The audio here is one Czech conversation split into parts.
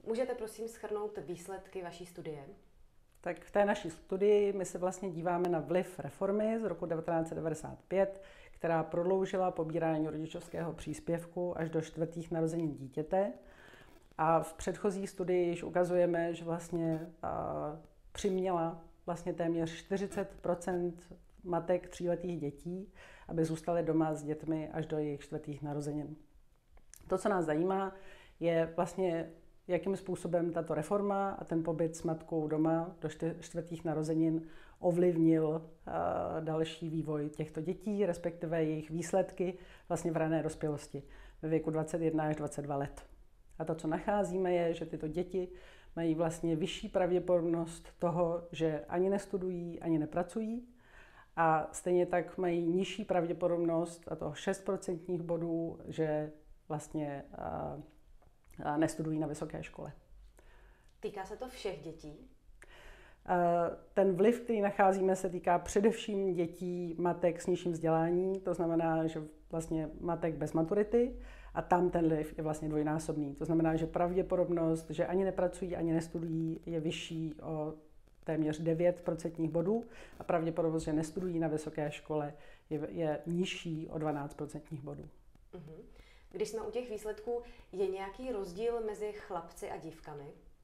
Můžete prosím shrnout výsledky vaší studie? Tak v té naší studii my se vlastně díváme na vliv reformy z roku 1995, která prodloužila pobírání rodičovského příspěvku až do 4. narozenin dítěte. A v předchozí studii již ukazujeme, že vlastně přiměla vlastně téměř 40% matek 3letých dětí, aby zůstaly doma s dětmi až do jejich 4. narozenin. To, co nás zajímá, je vlastně, jakým způsobem tato reforma a ten pobyt s matkou doma do 4. narozenin ovlivnil další vývoj těchto dětí, respektive jejich výsledky vlastně v rané dospělosti ve věku 21 až 22 let. A to, co nacházíme, je, že tyto děti mají vlastně vyšší pravděpodobnost toho, že ani nestudují, ani nepracují. A stejně tak mají nižší pravděpodobnost, a to 6% bodů, že vlastně nestudují na vysoké škole. Týká se to všech dětí? Ten vliv, který nacházíme, se týká především dětí matek s nižším vzdělání, to znamená, že vlastně matek bez maturity, a tam ten vliv je vlastně dvojnásobný. To znamená, že pravděpodobnost, že ani nepracují, ani nestudují, je vyšší o téměř 9% bodů a pravděpodobnost, že nestudují na vysoké škole, je nižší o 12% bodů. Když jsme u těch výsledků, je nějaký rozdíl mezi chlapci a dívkami?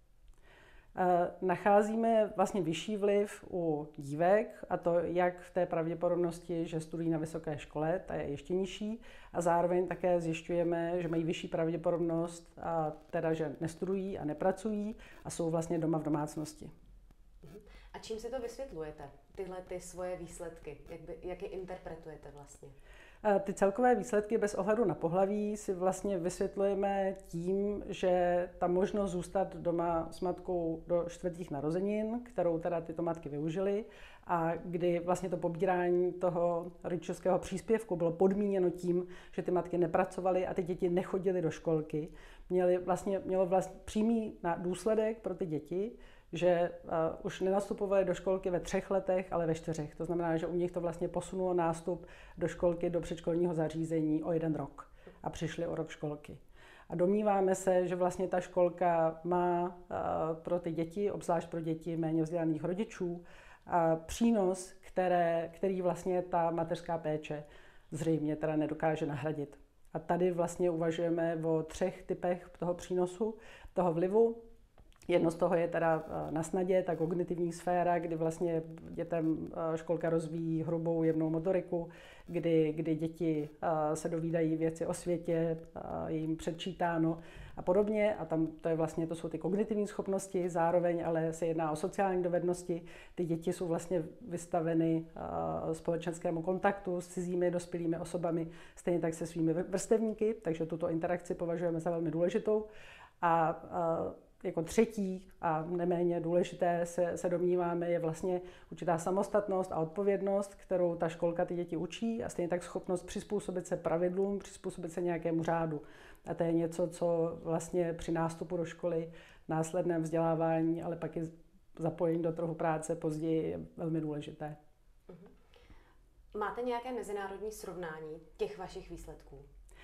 Nacházíme vlastně vyšší vliv u dívek, a to jak v té pravděpodobnosti, že studují na vysoké škole, ta je ještě nižší, a zároveň také zjišťujeme, že mají vyšší pravděpodobnost, a teda, že nestudují a nepracují a jsou vlastně doma v domácnosti. A čím si to vysvětlujete, tyhle ty svoje výsledky? Jak je interpretujete vlastně? Ty celkové výsledky bez ohledu na pohlaví si vlastně vysvětlujeme tím, že ta možnost zůstat doma s matkou do 4. narozenin, kterou teda tyto matky využily, a kdy vlastně to pobírání toho rodičovského příspěvku bylo podmíněno tím, že ty matky nepracovaly a ty děti nechodily do školky, mělo vlastně přímý důsledek pro ty děti, že už nenastupovali do školky ve 3 letech, ale ve 4. To znamená, že u nich to vlastně posunulo nástup do školky, do předškolního zařízení o 1 rok a přišli o rok školky. A domníváme se, že vlastně ta školka má pro ty děti, obzvlášť pro děti méně vzdělaných rodičů, přínos, který vlastně ta mateřská péče zřejmě teda nedokáže nahradit. A tady vlastně uvažujeme o 3 typech toho přínosu, toho vlivu. Jedno z toho je teda na snadě, ta kognitivní sféra, kdy vlastně dětem školka rozvíjí hrubou jemnou motoriku, kdy děti se dovídají věci o světě, je jim předčítáno a podobně. A tam to jsou ty kognitivní schopnosti, zároveň ale se jedná o sociální dovednosti. Ty děti jsou vlastně vystaveny společenskému kontaktu s cizími dospělými osobami, stejně tak se svými vrstevníky, takže tuto interakci považujeme za velmi důležitou. A jako třetí a neméně důležité se domníváme, je vlastně určitá samostatnost a odpovědnost, kterou ta školka ty děti učí, a stejně tak schopnost přizpůsobit se pravidlům, přizpůsobit se nějakému řádu. A to je něco, co vlastně při nástupu do školy, následném vzdělávání, ale pak i zapojení do trhu práce později je velmi důležité. Máte nějaké mezinárodní srovnání těch vašich výsledků?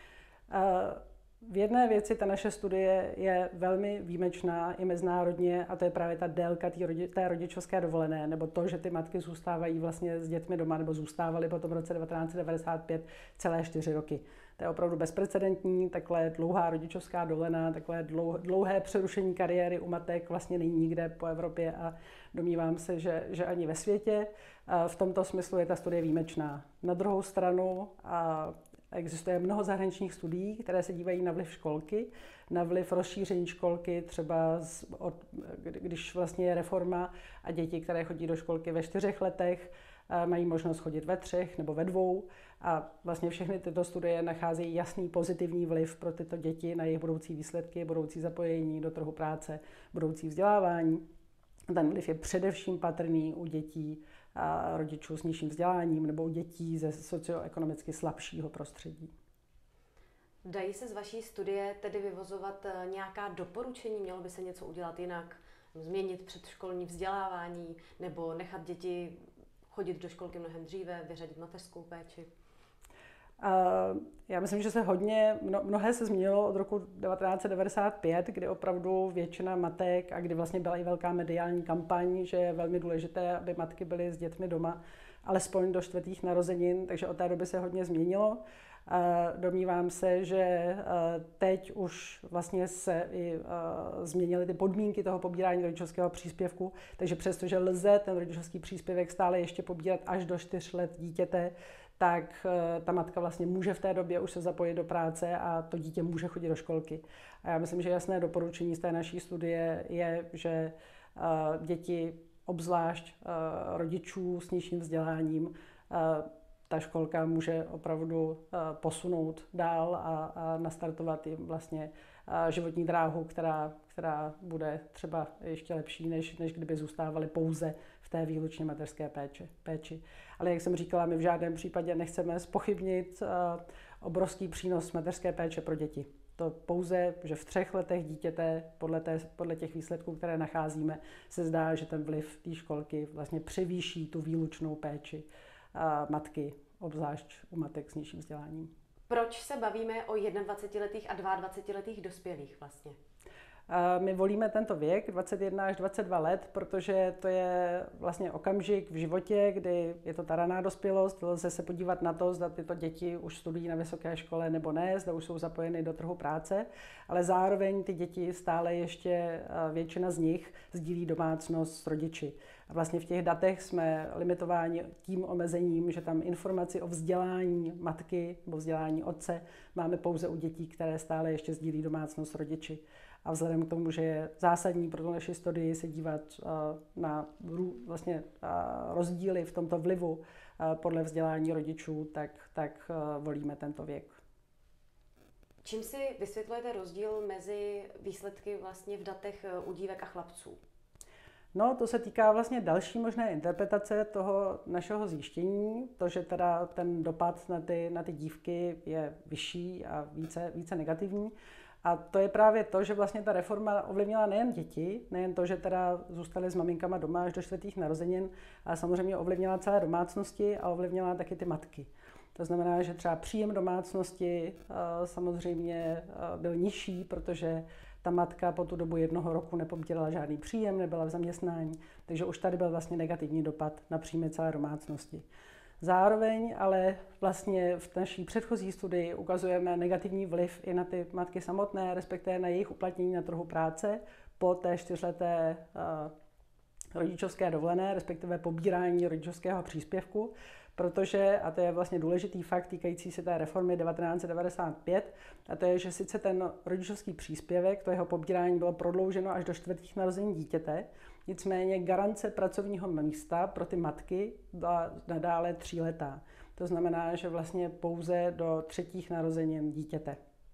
V jedné věci ta naše studie je velmi výjimečná i mezinárodně, a to je právě ta délka té rodičovské dovolené, nebo to, že ty matky zůstávají vlastně s dětmi doma, nebo zůstávaly po tom roce 1995 celé 4 roky. To je opravdu bezprecedentní, takhle dlouhá rodičovská dovolená, takhle dlouhé přerušení kariéry u matek vlastně není nikde po Evropě a domnívám se, že ani ve světě. V tomto smyslu je ta studie výjimečná. Na druhou stranu existuje mnoho zahraničních studií, které se dívají na vliv školky, na vliv rozšíření školky, třeba když vlastně je reforma a děti, které chodí do školky ve 4 letech, mají možnost chodit ve 3 nebo ve 2. A vlastně všechny tyto studie nacházejí jasný pozitivní vliv pro tyto děti na jejich budoucí výsledky, budoucí zapojení do trhu práce, budoucí vzdělávání. Ten vliv je především patrný u dětí a rodičů s nižším vzděláním nebo u dětí ze socioekonomicky slabšího prostředí. Dají se z vaší studie tedy vyvozovat nějaká doporučení? Mělo by se něco udělat jinak? Změnit předškolní vzdělávání nebo nechat děti chodit do školky mnohem dříve, vyřadit mateřskou péči? Já myslím, že se mnohé se změnilo od roku 1995, kdy opravdu většina matek a kdy vlastně byla i velká mediální kampaň, že je velmi důležité, aby matky byly s dětmi doma, alespoň do 4. narozenin, takže od té doby se hodně změnilo. Domnívám se, že teď už vlastně se i změnily ty podmínky toho pobírání rodičovského příspěvku, takže přestože lze ten rodičovský příspěvek stále ještě pobírat až do 4 let dítěte, tak ta matka vlastně může v té době už se zapojit do práce a to dítě může chodit do školky. A já myslím, že jasné doporučení z té naší studie je, že děti, obzvlášť rodičů s nižším vzděláním, ta školka může opravdu posunout dál a nastartovat jim vlastně životní dráhu, která bude třeba ještě lepší, než kdyby zůstávali pouze v té výlučně mateřské péči. Ale jak jsem říkala, my v žádném případě nechceme zpochybnit obrovský přínos mateřské péče pro děti. To pouze, že v 3 letech dítěte, podle těch výsledků, které nacházíme, se zdá, že ten vliv té školky vlastně převýší tu výlučnou péči matky, obzvlášť u matek s nižším vzděláním. Proč se bavíme o 21letých a 22letých dospělých vlastně? My volíme tento věk, 21 až 22 let, protože to je vlastně okamžik v životě, kdy je to ta raná dospělost, lze se podívat na to, zda tyto děti už studují na vysoké škole nebo ne, zda už jsou zapojeny do trhu práce, ale zároveň ty děti stále ještě, většina z nich sdílí domácnost s rodiči. A vlastně v těch datech jsme limitováni tím omezením, že tam informaci o vzdělání matky nebo vzdělání otce máme pouze u dětí, které stále ještě sdílí domácnost s rodiči. A vzhledem k tomu, že je zásadní pro tu naši studii se dívat na vlastně rozdíly v tomto vlivu podle vzdělání rodičů, tak volíme tento věk. Čím si vysvětlujete rozdíl mezi výsledky vlastně v datech u dívek a chlapců? No, to se týká vlastně další možné interpretace toho našeho zjištění, to, že teda ten dopad na ty dívky je vyšší a více negativní. A to je právě to, že vlastně ta reforma ovlivnila nejen děti, nejen to, že teda zůstaly s maminkama doma až do 4. narozenin, ale samozřejmě ovlivnila celé domácnosti a ovlivnila taky ty matky. To znamená, že třeba příjem domácnosti samozřejmě byl nižší, protože ta matka po tu dobu 1 roku nepobírala žádný příjem, nebyla v zaměstnání, takže už tady byl vlastně negativní dopad na příjmy celé domácnosti. Zároveň ale vlastně v naší předchozí studii ukazujeme negativní vliv i na ty matky samotné, respektive na jejich uplatnění na trhu práce po té 4leté rodičovské dovolené, respektive pobírání rodičovského příspěvku, protože, a to je vlastně důležitý fakt týkající se té reformy 1995, a to je, že sice ten rodičovský příspěvek, to jeho pobírání bylo prodlouženo až do 4. narozenin dítěte, nicméně garance pracovního místa pro ty matky byla nadále 3letá. To znamená, že vlastně pouze do 3. narozenin dítěte.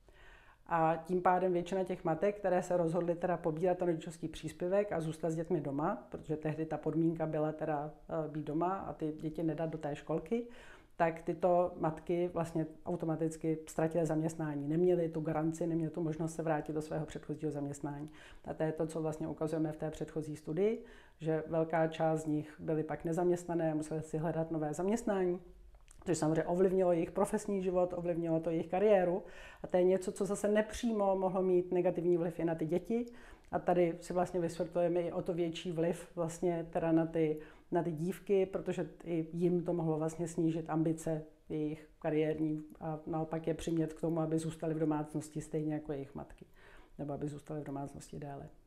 A tím pádem většina těch matek, které se rozhodly teda pobírat ten rodičovský příspěvek a zůstat s dětmi doma, protože tehdy ta podmínka byla teda být doma a ty děti nedat do té školky, tak tyto matky vlastně automaticky ztratily zaměstnání. Neměly tu garanci, neměly tu možnost se vrátit do svého předchozího zaměstnání. A to je to, co vlastně ukazujeme v té předchozí studii, že velká část z nich byly pak nezaměstnané, museli si hledat nové zaměstnání, což samozřejmě ovlivnilo jejich profesní život, ovlivnilo to jejich kariéru. A to je něco, co zase nepřímo mohlo mít negativní vliv i na ty děti. A tady si vlastně vysvětlujeme i o to větší vliv vlastně teda na ty dívky, protože i jim to mohlo vlastně snížit ambice jejich kariérní a naopak je přimět k tomu, aby zůstali v domácnosti stejně jako jejich matky, nebo aby zůstali v domácnosti déle.